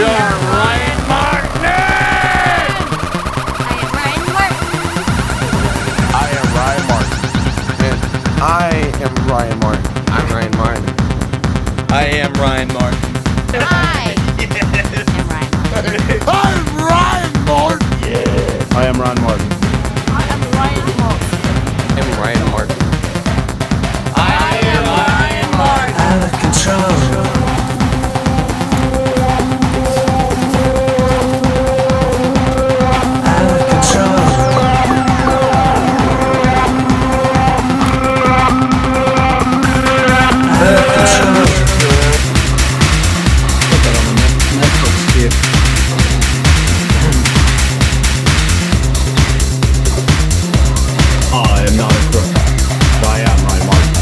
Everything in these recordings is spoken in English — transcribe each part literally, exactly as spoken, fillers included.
You're Ryan Martin! I am Ryan Martin. I am Ryan Martin. I'm Ryan Martin. I am Ryan Martin. I Yes. am Ryan Martin. I am Ryan Martin. I am Ryan Martin. I'm Ryan Martin. I am Ryan Martin. Out of control. Out of control. Out of control. Put that on the Netflix kid. I am not a crook. I am Ryan Martin.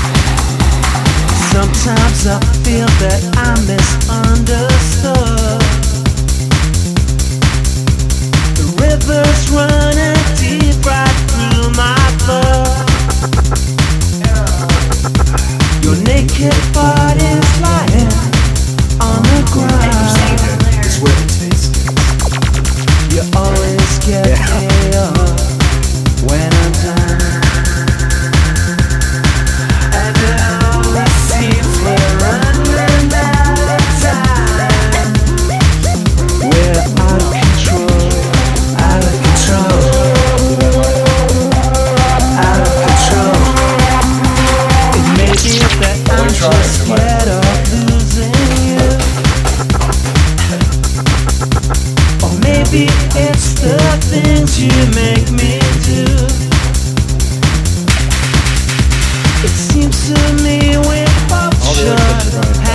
Sometimes I feel that I'm misunderstood. The river's running deep right through my blood. Your naked body's lying on the ground. It's where it tastes. You always get me up when I'm down. And it always seems we're running out of time. We're out of control, out of control, out of control. It may be that I'm just scared of losing you, or maybe it's the things you make me do. It seems to me we're both All the other kids are going.